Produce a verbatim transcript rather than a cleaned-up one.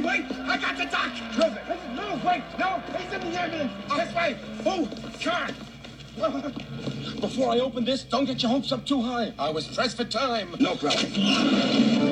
wait! I got the doc! Prove it! No, wait! No! He's in the ambulance! Oh, this way! Oh, car! Before I open this, don't get your hopes up too high. I was pressed for time. No problem.